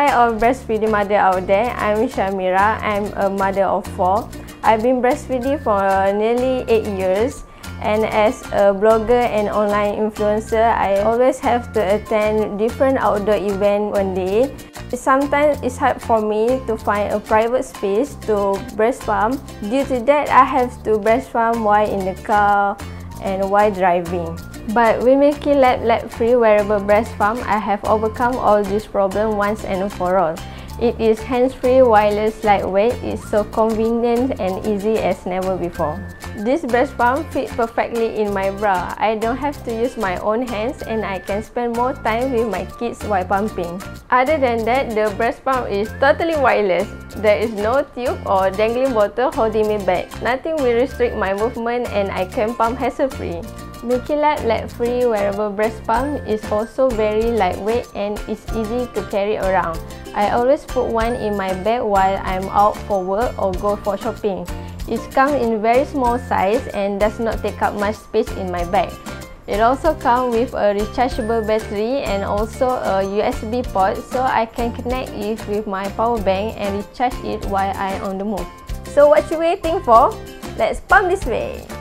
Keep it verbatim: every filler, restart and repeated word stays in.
Hi all breastfeeding mother out there, I'm Shamira. I'm a mother of four. I've been breastfeeding for nearly eight years, and as a blogger and online influencer, I always have to attend different outdoor events one day. Sometimes it's hard for me to find a private space to breast pump. Due to that, I have to breast pump while in the car and while driving. But with MilkyLab lead-free wearable breast pump, I have overcome all these problems once and for all. It is hands-free, wireless, lightweight. It's so convenient and easy as never before. This breast pump fits perfectly in my bra. I don't have to use my own hands, and I can spend more time with my kids while pumping. Other than that, the breast pump is totally wireless. There is no tube or dangling bottle holding me back. Nothing will restrict my movement, and I can pump hassle-free. MilkyLab lead-free wearable breast pump is also very lightweight and is easy to carry around. I always put one in my bag while I'm out for work or go for shopping. It comes in very small size and does not take up much space in my bag. It also comes with a rechargeable battery and also a U S B port, so I can connect it with my power bank and recharge it while I'm on the move. So what you waiting for? Let's pump this way!